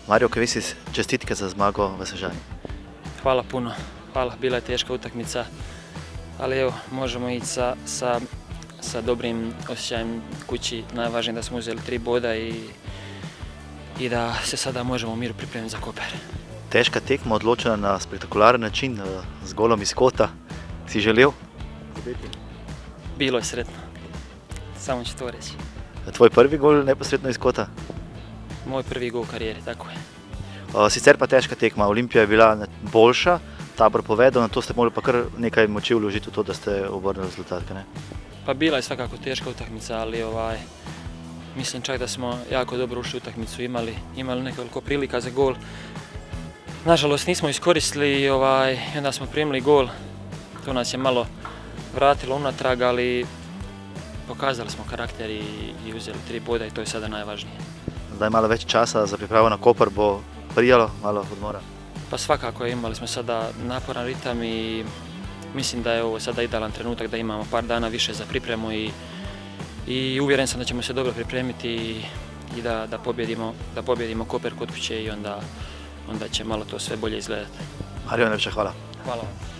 Mario Kvisis, čestitke za zmago v Sežani. Hvala puno, hvala. Bila je teška utakmica, ali evo, možemo ići sa dobrim osjećajem kući. Najvažnije da smo uzeli 3 boda i da se sada možemo u miru pripremiti za Koper. Težka tekma, odločena na spektakularen način, z golom iz kota. Si želel? Bilo je sretno, samo ću to reći. Tvoj prvi gol neposredno iz kota? Moj prvi gol u karijeri, tako je. Sicer pa težka tekma, Olimpija je bila boljša, Tabor povedal, na to ste morali pa kar nekaj moči vložiti v to, da ste obrnili rezultat, ne? Pa bila je svakako teška utakmica, ali mislim čak da smo jako dobro ušli u utakmicu, imali nekoliko prilika za gol. Nažalost nismo iskoristili i onda smo primili gol. To nas je malo vratilo unatrag, ali pokazali smo karakter i uzeli 3 boda i to je sada najvažnije. Zdaj malo več časa za pripravo na Koper bo prijalo, malo odmora. Pa svakako imali smo sada naporan ritam i mislim da je ovo sada idealan trenutak da imamo par dana više za pripremu i uvjeren sam da ćemo se dobro pripremiti i da pobjedimo Koper kod kuće i onda će malo to sve bolje izgledati. Mario, najlepša hvala. Hvala vam.